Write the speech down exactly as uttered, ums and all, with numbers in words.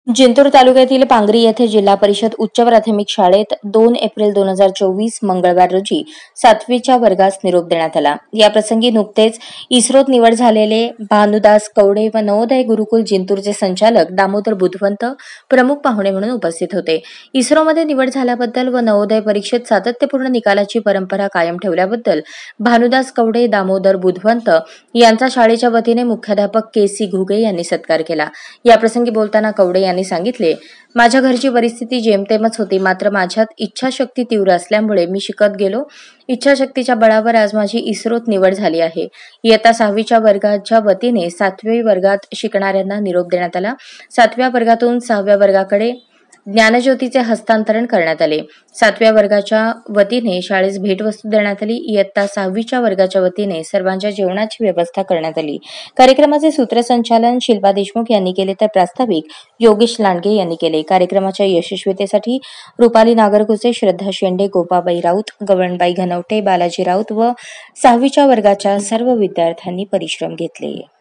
जिंतूर तालुक्यातील पांगरी येथे जिल्हा परिषद उच्च प्राथमिक शाळेत दोन एप्रिल दोन हजार चोवीस मंगळवार रोजी सातवीच्या वर्गास निरोप देण्यात आला। या प्रसंगी नुकतेच इस्रोत निवड झालेले भानुदास कवडे व नवोदय गुरुकुल जिंतूरचे संचालक दामोदर बुधवंत प्रमुख पाहुणे म्हणून उपस्थित होते। इस्रोमध्ये निवड झाल्याबद्दल व नवोदय परीक्षेत सातत्यपूर्ण निकालाची परंपरा कायम ठेवल्याबद्दल भानुदास कवडे, दामोदर बुधवंत यांचा शाळेच्या वतीने मुख्याध्यापक के सी घुगे यांनी सत्कार केला। या प्रसंगी बोलताना कवडे यांनी सांगितले, माझ्या घरची परिस्थिती जेमतेमच होती, मात्र माझ्यात इच्छाशक्ती तीव्र असल्यामुळे मी शिकत गेलो। इच्छाशक्तीच्या बळावर आज माझी इस्रोत निवड झाली आहे। इयत्ता सहावीच्या वर्गाच्या वतीने सातवी वर्गात शिकणाऱ्यांना निरोप देण्यात आला। सातव्या वर्गातून सहाव्या वर्गाकडे ज्ञानज्योतीचे हस्तांतरण करण्यात आले। सातव्या वर्गाच्या वतीने शाळेस भेटवस्तू देण्यात आली। इयत्ता सहावीच्या वर्गाच्या वतीने सर्वांच्या जेवणाची व्यवस्था करण्यात आली। कार्यक्रमाचे सूत्रसंचालन शिल्पा देशमुख यांनी केले तर प्रास्ताविक योगेश लांडगे यांनी केले। कार्यक्रमाच्या यशस्वीतेसाठी रुपाली नागरगोजे, श्रद्धा शेंडे, गोपाबाई राऊत, गवळणबाई घनवटे, बालाजी राऊत व सहावीच्या वर्गाच्या सर्व विद्यार्थ्यांनी परिश्रम घेतले।